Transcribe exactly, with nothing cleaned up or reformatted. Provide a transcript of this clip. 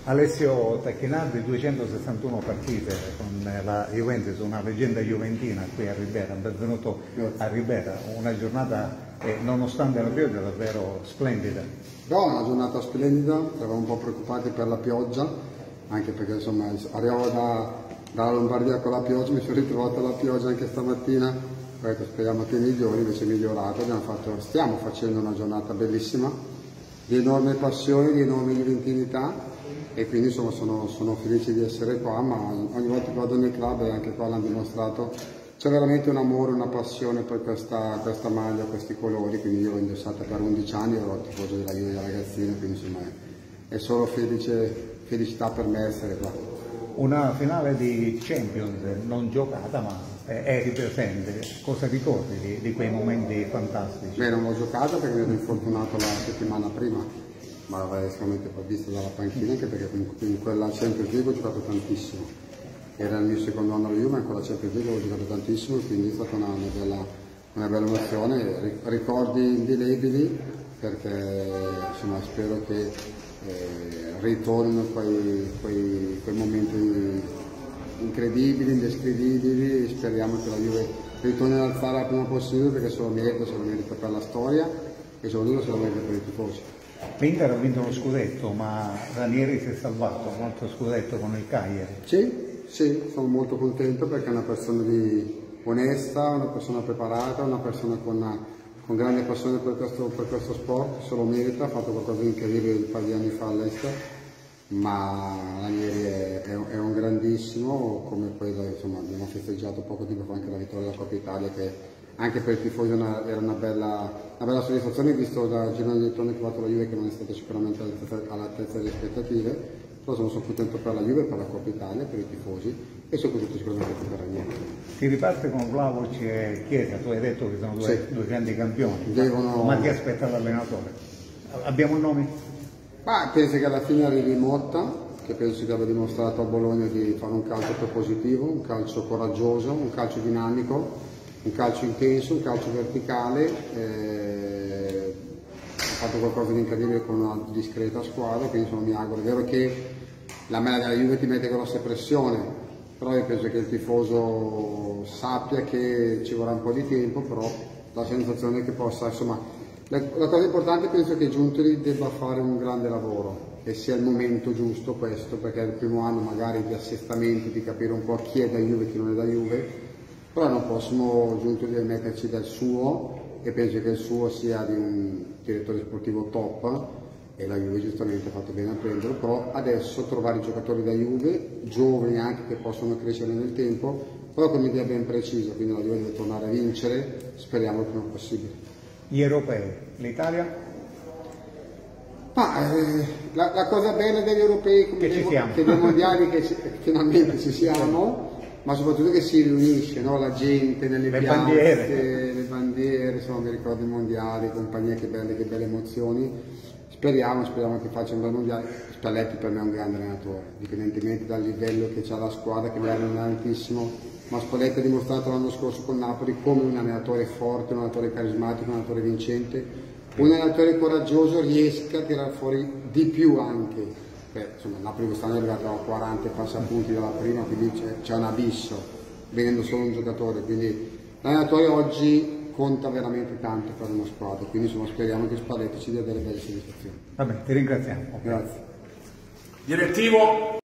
Alessio Tacchinardi, duecentosessantuno partite con la Juventus, una leggenda juventina qui a Ribera. Benvenuto a Ribera, una giornata eh, nonostante la pioggia davvero splendida. No, una giornata splendida, eravamo un po' preoccupati per la pioggia, anche perché insomma arrivavo da, dalla Lombardia con la pioggia, mi sono ritrovato alla pioggia anche stamattina, detto, speriamo che migliori, invece è migliorato, abbiamo fatto, stiamo facendo una giornata bellissima, di enorme passione, di enorme juventinità. E quindi insomma sono, sono felice di essere qua, ma ogni volta che vado nel club, e anche qua l'hanno dimostrato, c'è veramente un amore, una passione per questa, questa maglia, questi colori, quindi io l'ho indossata per undici anni, ero tifoso della Juve da ragazzino, quindi insomma è, è solo felice, felicità per me essere qua. Una finale di Champions non giocata, ma eri presente, cosa ricordi di, di quei momenti fantastici? Beh, non l'ho giocata perché mi ero infortunato la settimana prima, ma l'avrei sicuramente visto dalla panchina, anche perché in quella Champions League ho giocato tantissimo. Era il mio secondo anno alla Juve, ma in quella Champions League ho giocato tantissimo, quindi è stata una, una, bella, una bella emozione, ricordi indelebili, perché insomma, spero che eh, ritornino quei, quei, quei momenti incredibili, indescrivibili, speriamo che la Juve ritorni ad alzare il prima possibile, perché se lo merita, se lo merita per la storia e soprattutto se lo merita per i tifosi. L'Inter ha vinto lo scudetto, ma Ranieri si è salvato un altro scudetto con il Cagliari. Sì, sì, sono molto contento perché è una persona di onesta, una persona preparata, una persona con, con grande passione per questo, per questo sport, se lo merita, ha fatto qualcosa di incredibile un paio di anni fa all'Est, ma Ranieri è, è, è un grandissimo, come poi insomma, abbiamo festeggiato poco tempo fa anche la vittoria della Coppa Italia, che anche per i tifosi una, era una bella, una bella soddisfazione, visto da girone di ritorno che ha fatto la Juve, che non è stata sicuramente all'altezza delle aspettative, però sono, sono contento per la Juve, per la Coppa Italia, per i tifosi e soprattutto sicuramente per Ranieri. Si riparte con Vlahovic e Chiesa, tu hai detto che sono due, sì. due grandi campioni, Devono... ma ti aspetta l'allenatore? Abbiamo un nome? Ma penso che alla fine arrivi Motta, che penso che abbia dimostrato a Bologna di fare un calcio propositivo, un calcio coraggioso, un calcio dinamico, un calcio intenso, un calcio verticale, eh, ha fatto qualcosa di incredibile con una discreta squadra, quindi insomma, mi auguro. È vero che la maglia della Juve ti mette grosse pressioni, però io penso che il tifoso sappia che ci vorrà un po' di tempo, però la sensazione che possa, insomma, la, la cosa importante penso che Giuntoli debba fare un grande lavoro, che sia il momento giusto questo, perché è il primo anno magari di assestamento, di capire un po' chi è da Juve e chi non è da Juve, però non possiamo Giuntoli metterci del suo, e penso che il suo sia di un direttore sportivo top, e la Juve giustamente ha fatto bene a prenderlo, però adesso trovare i giocatori da Juve, giovani anche, che possono crescere nel tempo, però con un'idea ben precisa, quindi la Juve deve tornare a vincere, speriamo il prima possibile. Gli europei, l'Italia? Ma eh, la, la cosa bella degli europei, come che dei, che dei mondiali, che ci, finalmente ci siamo, ma soprattutto che si riunisce, no? La gente nelle le piazze, bandiere. le bandiere, insomma mi ricordo i mondiali, compagnia, che belle, che belle emozioni. Speriamo, speriamo che faccia un bel mondiale. Spalletti per me è un grande allenatore, indipendentemente dal livello che ha la squadra, che è altissimo, ma Spalletti ha dimostrato l'anno scorso con Napoli come un allenatore forte, un allenatore carismatico, un allenatore vincente, un allenatore coraggioso, riesca a tirare fuori di più anche. Beh, insomma, Napoli quest'anno è arrivato a quaranta passapunti dalla prima, quindi c'è un abisso, venendo solo un giocatore, quindi l'allenatore oggi conta veramente tanto per una squadra, quindi insomma, speriamo che Spalletti ci dia delle belle soddisfazioni. Va bene, ti ringraziamo. Grazie. Direttivo.